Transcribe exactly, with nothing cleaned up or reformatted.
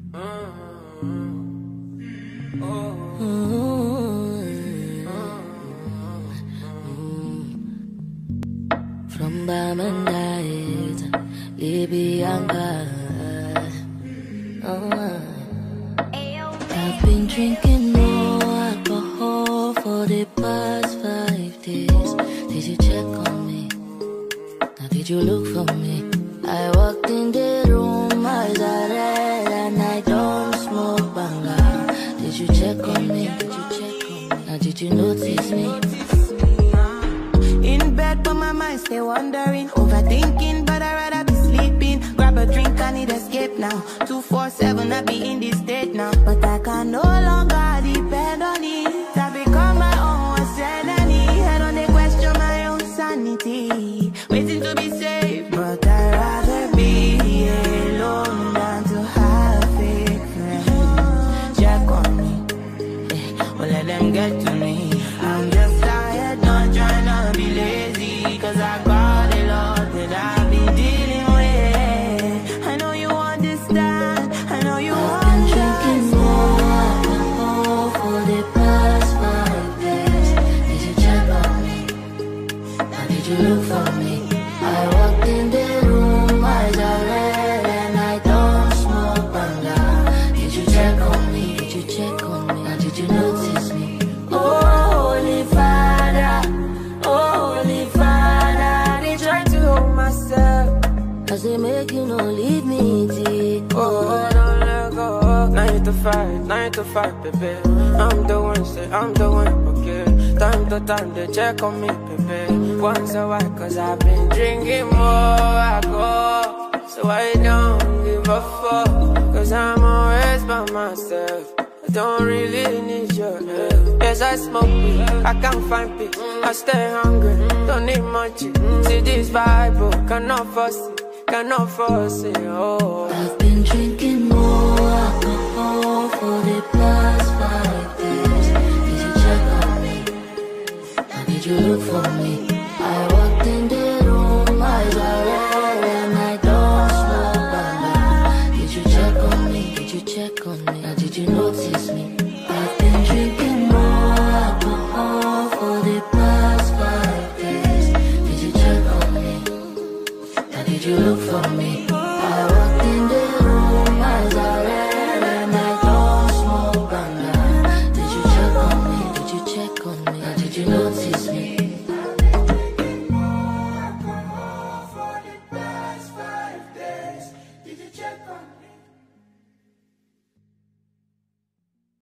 From Bamandait, Libyanka. Oh, I've been drinking more alcohol for the past five days. Did you check on me? Now did you look for me? I walked in the room, eyes are red, and I don't smoke banga. Did you check on me? Did you check on me? Now did you notice me? In bed, but my mind stay wandering, overthinking, but I'd rather be sleeping. Grab a drink, I need escape now. two four seven, I be in this state now. But I can no longer depend on it. I become my own worst enemy. I don't question my own sanity, waiting to be saved. But I'd rather be alone than to have fake friends. Check on me, yeah, well let them get to me. I'm just tired, not trying to be lazy, cause I got a lot that I've been dealing with. I know you understand, I know you I've been understand. drinking more alcohol for the past five days. Did you check on me? Now did you look for me? I walked in the room, eyes are red, and I don't smoke banga. Did you check on me? Did you check on me? Now did you notice me? Oh, Holy Father, oh, Holy Father, they try to hold myself, cause they make you no leave me, T. Oh, don't let go. Nine to five, nine to five, baby. I'm the one, say I'm the one, okay. Time to time, they check on me, baby. Once a while, cause I've been drinking more alcohol. So I don't give a fuck, cause I'm always by myself. I don't really need your help. Yes, I smoke weed, I can't find peace. I stay hungry, don't need much. See this vibe, oh, cannot force it, cannot force it, oh. I've been drinking more alcohol for the past five days. Did you check on me? Now did you look for me? I walked in the room, eyes are red, and I don't smoke banga. Did you check on me? Did you check on me? Now did you notice me? I've been drinking more alcohol for the past five days. Did you check on me? Now did you look for me? I walked in the room, eyes are red, and I don't smoke banga. Did you check on me? Did you check on me? Now did you notice me? For the past five days, did you check on me?